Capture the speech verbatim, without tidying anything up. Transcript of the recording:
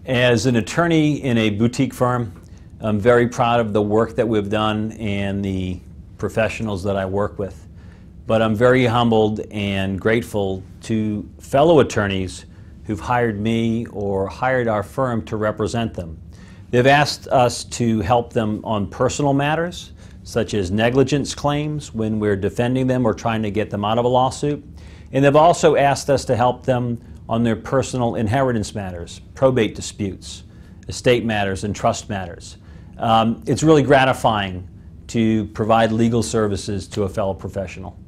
As an attorney in a boutique firm, I'm very proud of the work that we've done and the professionals that I work with. But I'm very humbled and grateful to fellow attorneys who've hired me or hired our firm to represent them. They've asked us to help them on personal matters, such as negligence claims when we're defending them or trying to get them out of a lawsuit. And they've also asked us to help them on their personal inheritance matters, probate disputes, estate matters, and trust matters. Um, it's really gratifying to provide legal services to a fellow professional.